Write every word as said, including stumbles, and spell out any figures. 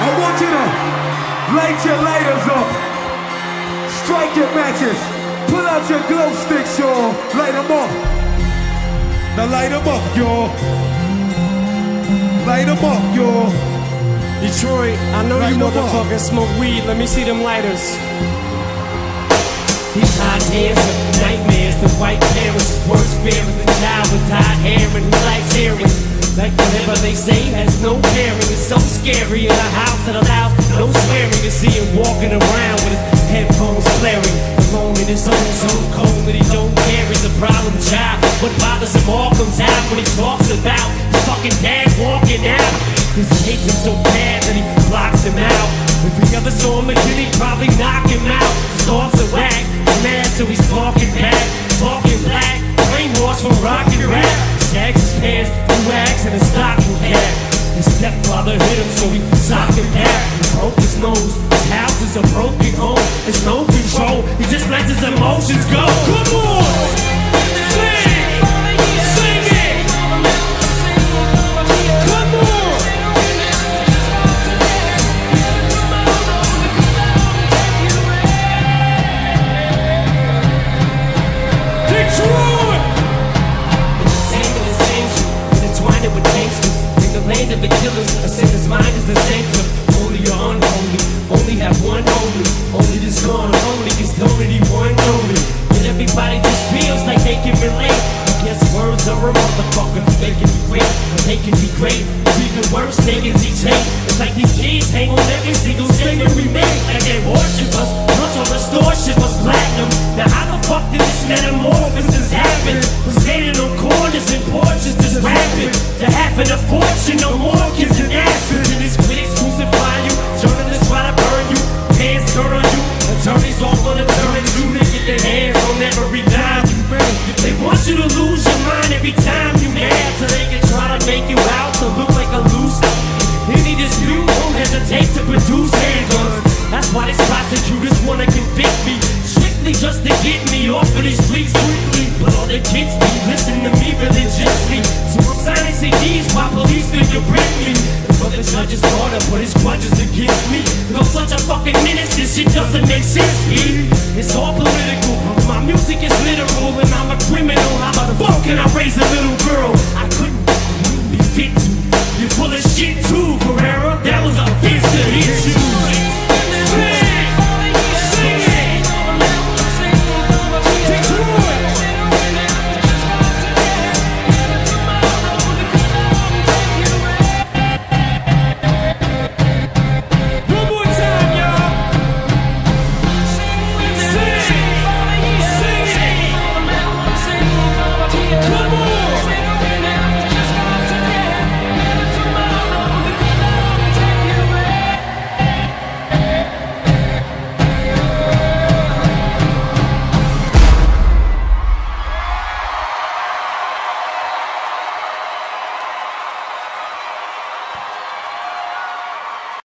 I want you to light your lighters up, strike your matches, pull out your glow sticks, y'all. Light them up. Now light them up, y'all. Light them up, y'all. Detroit, I know Light you 'em up. motherfuckers smoke weed. Let me see them lighters. These hot tears are nightmares. The white parents, worst fear is the child with dyed hair and who likes hearing. Like whatever they say has no bearing. It's so scary in a house that allows no swearing. To see him walking around with his headphones blaring, alone in his own zone, cold that he don't care. He's a problem child. What bothers him all comes out when he talks about his fucking dad walking out. Cause he hates him so bad that he blocks him out. If he ever saw him again, he'd probably knock him out. His thoughts are whack, he's mad so he's talking back, talking black, brainwashed from rock and rap. Shags his pants, rags and a stocking cap. His stepfather hit him so he socked him back. He broke his nose, his house is a broken home. There's no control, he just lets his emotions go. Come on! Sing! Sing it! Come on! Detroit! With gangsters in the land of the killers, a sinner's mind is the center. Only you're unholy, only have one only. Only this gone only, cause only one only. And everybody just feels like they can relate. I guess words are a motherfucker. They can be great, or they can be great, or even worse, they can teach hate. It's like these kids hang on every single statement we make, like they worship us, plus all the store ship us platinum. Now how the fuck did this metamorphosis happen? We're standing on corners and porches just rapping. To half of the fortune, no more kids in acid. And these critics crucify you, journalists try to burn you, pants turn on you, attorneys all wanna turn it you. They get their hands on every dime you bring. They want you to lose your mind every time you mad, so they can try to make you out to look like a loser. Any dispute won't hesitate to produce handguns. That's why these prosecutors wanna convict me, strictly just to get me off of these streets quickly. But all the kids be listen to me religiously, so I'm signing C Ds while police fingerprint me. But the judge's order put his grudges against me. I'm such a fucking menace, this shit doesn't make sense, E. It's all political, my music is literal, and I'm a criminal. How the fuck can I raise a little girl? I couldn't, I wouldn't be fit to. You're full of shit too.